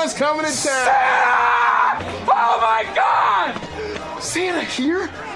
Santa's coming to town. Santa! Oh my God! Santa here?